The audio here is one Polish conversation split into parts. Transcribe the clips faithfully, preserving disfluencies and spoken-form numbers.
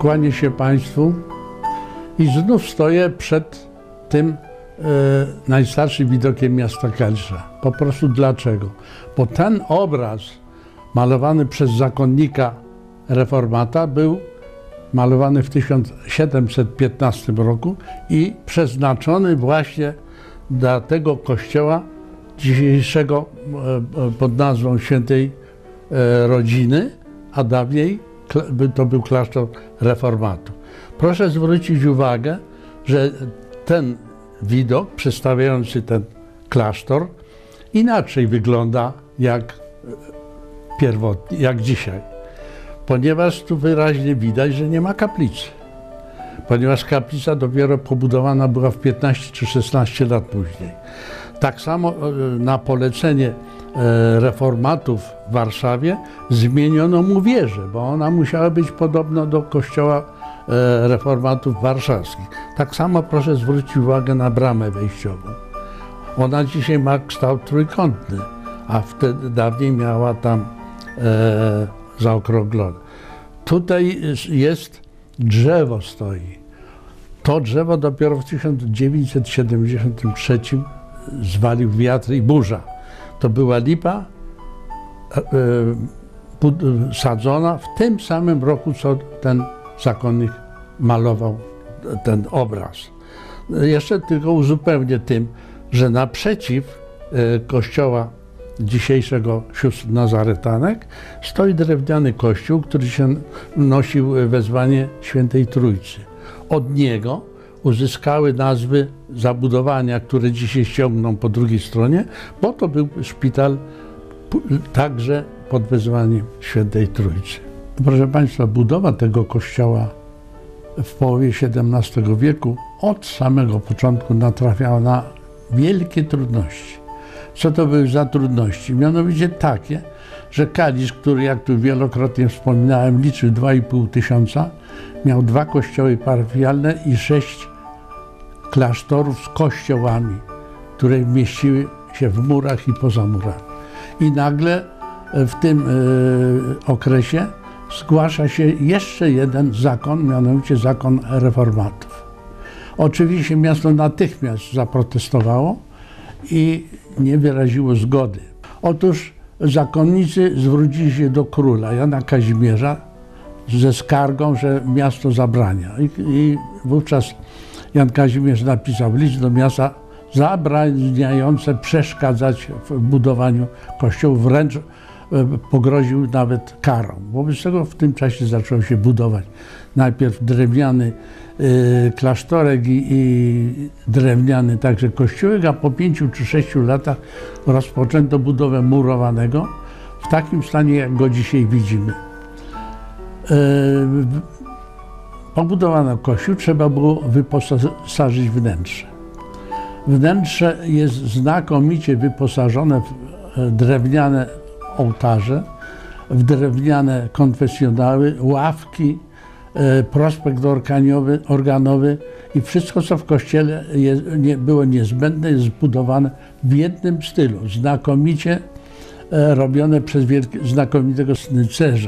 Kłanię się Państwu i znów stoję przed tym e, najstarszym widokiem miasta Kalisza. Po prostu dlaczego? Bo ten obraz malowany przez zakonnika reformata był malowany w tysiąc siedemset piętnastym roku i przeznaczony właśnie dla tego kościoła dzisiejszego pod nazwą Świętej Rodziny, a dawniej to był klasztor reformatów. Proszę zwrócić uwagę, że ten widok przedstawiający ten klasztor inaczej wygląda jak pierwotnie, jak dzisiaj, ponieważ tu wyraźnie widać, że nie ma kaplicy, ponieważ kaplica dopiero pobudowana była w piętnaście czy szesnaście lat później. Tak samo na polecenie reformatów w Warszawie zmieniono mu wieżę, bo ona musiała być podobna do kościoła reformatów warszawskich. Tak samo proszę zwrócić uwagę na bramę wejściową. Ona dzisiaj ma kształt trójkątny, a wtedy dawniej miała tam e, zaokrąglone. Tutaj jest drzewo stoi. To drzewo dopiero w tysiąc dziewięćset siedemdziesiątym trzecim zwalił wiatr i burza. To była lipa e, e, sadzona w tym samym roku, co ten zakonnik malował ten obraz. Jeszcze tylko uzupełnię tym, że naprzeciw e, kościoła dzisiejszego sióstr Nazaretanek stoi drewniany kościół, który się nosił wezwanie Świętej Trójcy. Od niego uzyskały nazwy zabudowania, które dzisiaj ściągną po drugiej stronie, bo to był szpital także pod wezwaniem Świętej Trójcy. Proszę Państwa, budowa tego kościoła w połowie siedemnastego wieku od samego początku natrafiała na wielkie trudności. Co to były za trudności? Mianowicie takie, że Kalisz, który, jak tu wielokrotnie wspominałem, liczył dwa i pół tysiąca, miał dwa kościoły parafialne i sześć klasztorów z kościołami, które mieściły się w murach i poza murami. I nagle w tym y, okresie zgłasza się jeszcze jeden zakon, mianowicie zakon reformatów. Oczywiście miasto natychmiast zaprotestowało i nie wyraziło zgody. Otóż zakonnicy zwrócili się do króla Jana Kazimierza ze skargą, że miasto zabrania. I, i wówczas Jan Kazimierz napisał list do miasta zabraniające przeszkadzać w budowaniu kościołów, wręcz pogroził nawet karą. Wobec tego w tym czasie zaczął się budować najpierw drewniany y, klasztorek i, i drewniany także kościółek, a po pięciu czy sześciu latach rozpoczęto budowę murowanego w takim stanie, jak go dzisiaj widzimy. Y, pobudowano kościół, trzeba było wyposażyć wnętrze. Wnętrze jest znakomicie wyposażone w drewniane ołtarze, w drewniane konfesjonały, ławki, e, prospekt organowy, organowy i wszystko, co w kościele jest, nie, było niezbędne, jest zbudowane w jednym stylu, znakomicie e, robione przez wielkie, znakomitego snycerza.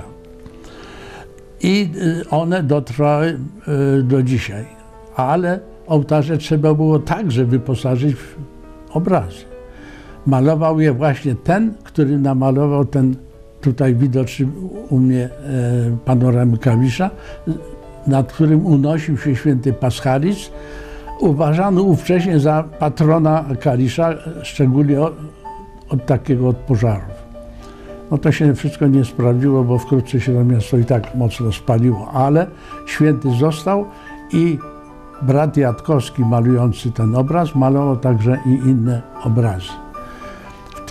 I e, one dotrwały e, do dzisiaj, ale ołtarze trzeba było także wyposażyć w obrazy. Malował je właśnie ten, który namalował ten tutaj widoczny u mnie e, panoramy Kalisza, nad którym unosił się święty Paschalis, uważany ówcześnie za patrona Kalisza, szczególnie od, od takiego od pożarów. No to się wszystko nie sprawdziło, bo wkrótce się to miasto i tak mocno spaliło, ale święty został i brat Jatkowski, malujący ten obraz, malował także i inne obrazy. W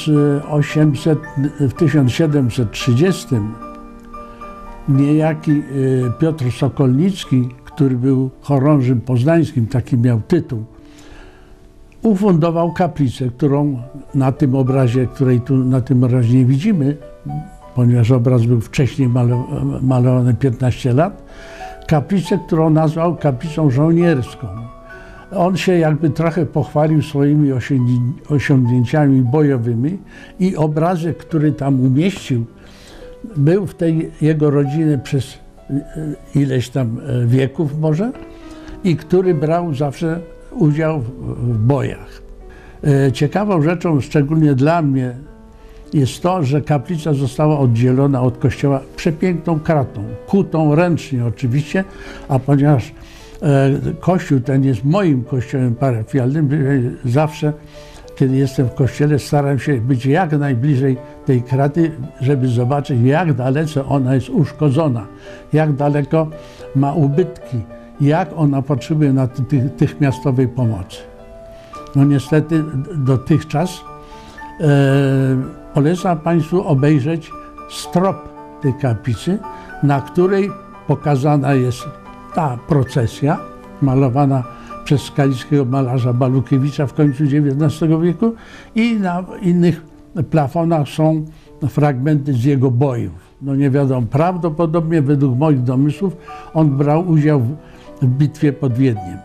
tysiąc siedemset trzydziestym niejaki Piotr Sokolnicki, który był chorążym poznańskim, taki miał tytuł, ufundował kaplicę, którą na tym obrazie, której tu na tym obrazie nie widzimy, ponieważ obraz był wcześniej malowany piętnaście lat, kaplicę, którą nazwał kaplicą żołnierską. On się jakby trochę pochwalił swoimi osiągnięciami bojowymi i obrazek, który tam umieścił, był w tej jego rodzinie przez ileś tam wieków może i który brał zawsze udział w bojach. Ciekawą rzeczą, szczególnie dla mnie, jest to, że kaplica została oddzielona od kościoła przepiękną kratą, kutą ręcznie oczywiście, a ponieważ kościół ten jest moim kościołem parafialnym, zawsze, kiedy jestem w kościele, staram się być jak najbliżej tej kraty, żeby zobaczyć, jak dalece ona jest uszkodzona, jak daleko ma ubytki, jak ona potrzebuje natychmiastowej pomocy. No niestety dotychczas e, polecam Państwu obejrzeć strop tej kaplicy, na której pokazana jest ta procesja malowana przez skalickiego malarza Balukiewicza w końcu dziewiętnastego wieku i na innych plafonach są fragmenty z jego bojów. No nie wiadomo, prawdopodobnie według moich domysłów on brał udział w, w bitwie pod Wiedniem.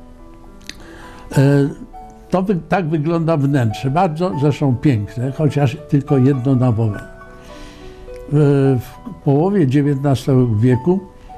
E, to wy, tak wygląda wnętrze, bardzo zresztą piękne, chociaż tylko jednonawowe. E, w połowie dziewiętnastego wieku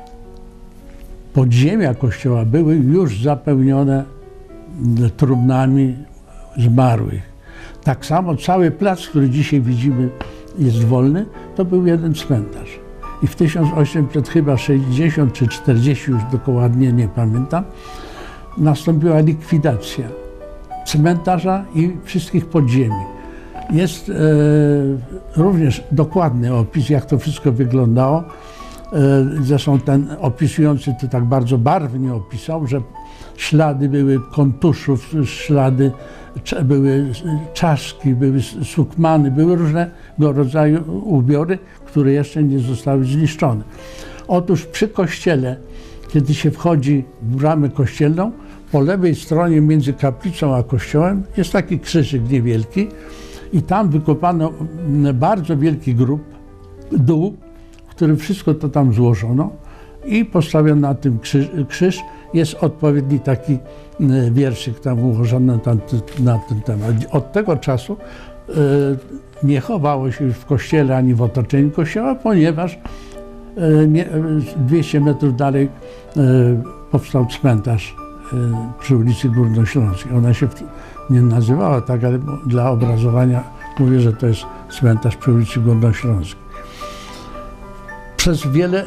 podziemia kościoła były już zapełnione trumnami zmarłych. Tak samo cały plac, który dzisiaj widzimy, jest wolny, to był jeden cmentarz. I w tysiąc osiemset sześćdziesiątym czy czterdziestym, już dokładnie nie pamiętam, nastąpiła likwidacja cmentarza i wszystkich podziemi. Jest e, również dokładny opis, jak to wszystko wyglądało. Zresztą ten opisujący to tak bardzo barwnie opisał, że ślady były kontuszów, ślady były czaszki, były sukmany, były różnego rodzaju ubiory, które jeszcze nie zostały zniszczone. Otóż przy kościele, kiedy się wchodzi w bramę kościelną, po lewej stronie między kaplicą a kościołem jest taki krzyżyk niewielki i tam wykopano bardzo wielki grób, dół, w którym wszystko to tam złożono i postawiono na tym krzyż, krzyż. Jest odpowiedni taki wierszyk tam ułożony na ten, na ten temat. Od tego czasu y, nie chowało się już w kościele ani w otoczeniu kościoła, ponieważ y, nie, dwieście metrów dalej y, powstał cmentarz y, przy ulicy Górnośląskiej. Ona się nie nazywała tak, ale dla obrazowania mówię, że to jest cmentarz przy ulicy Górnośląskiej. Przez wiele e,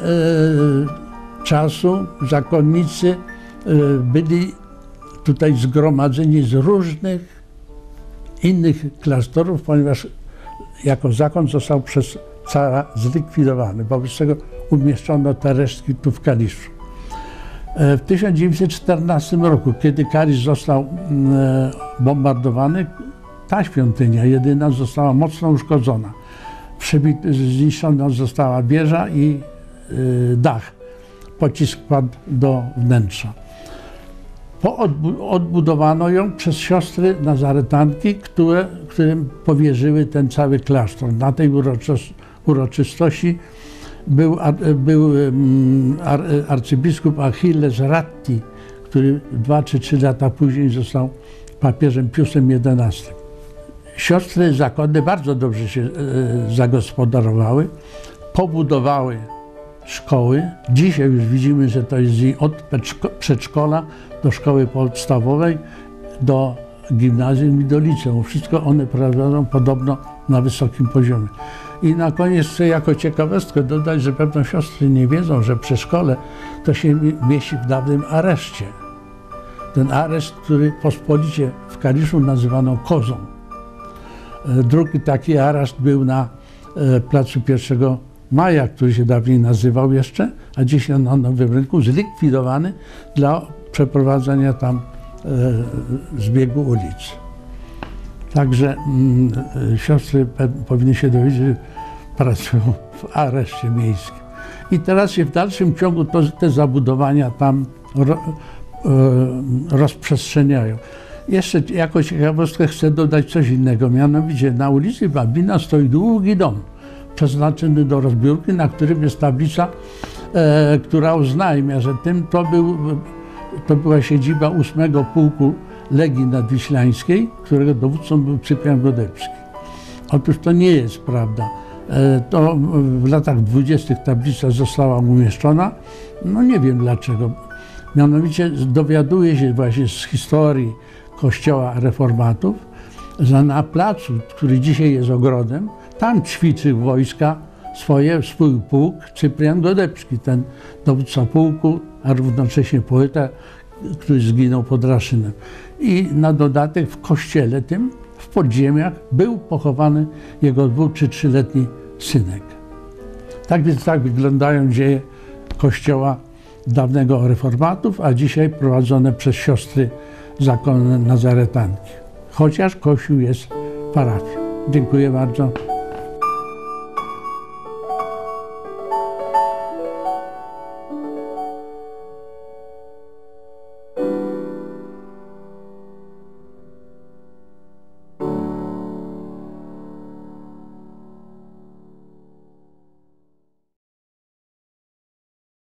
czasu zakonnicy e, byli tutaj zgromadzeni z różnych innych klasztorów, ponieważ jako zakon został przez cara zlikwidowany. Wobec tego umieszczono te resztki tu w Kaliszu. E, w tysiąc dziewięćset czternastym roku, kiedy Kalisz został e, bombardowany, ta świątynia jedyna została mocno uszkodzona. Zniszczona została wieża i y, dach. Pocisk padł do wnętrza. Po odbu odbudowano ją przez siostry nazaretanki, które, którym powierzyły ten cały klasztor. Na tej uroczystości był, ar, był ar, arcybiskup Achilles Ratti, który dwa czy trzy lata później został papieżem Piusem jedenastym. Siostry zakonne bardzo dobrze się e, zagospodarowały, pobudowały szkoły. Dzisiaj już widzimy, że to jest od przedszkola do szkoły podstawowej, do gimnazjum i do liceum. Wszystko one prowadzą podobno na wysokim poziomie. I na koniec chcę jako ciekawostkę dodać, że pewno siostry nie wiedzą, że przedszkole to się mieści w dawnym areszcie. Ten areszt, który pospolicie w Kaliszu nazywano kozą. Drugi taki areszt był na placu pierwszego maja, który się dawniej nazywał jeszcze, a dziś na Nowym Rynku, zlikwidowany dla przeprowadzenia tam zbiegu ulic. Także mm, siostry powinny się dowiedzieć, że pracują w areszcie miejskim. I teraz się w dalszym ciągu to, te zabudowania tam ro, e, rozprzestrzeniają. Jeszcze jako ciekawostkę chcę dodać coś innego, mianowicie na ulicy Babina stoi długi dom przeznaczony do rozbiórki, na którym jest tablica, e, która oznajmia, że tym to, był, to była siedziba ósmego Pułku Legii Nadwiślańskiej, którego dowódcą był Cyprian Godebski. Otóż to nie jest prawda. To w latach dwudziestych tablica została umieszczona. No nie wiem dlaczego. Mianowicie dowiaduje się właśnie z historii kościoła reformatów, że na placu, który dzisiaj jest ogrodem, tam ćwiczył wojska swoje, swój pułk Cyprian Godebski, ten dowódca pułku, a równocześnie poeta, który zginął pod Raszynem. I na dodatek w kościele tym, w podziemiach, był pochowany jego dwu czy trzyletni synek. Tak więc tak wyglądają dzieje kościoła dawnego reformatów, a dzisiaj prowadzone przez siostry zakonne nazaretanki. Chociaż kościół jest parafią. Dziękuję bardzo.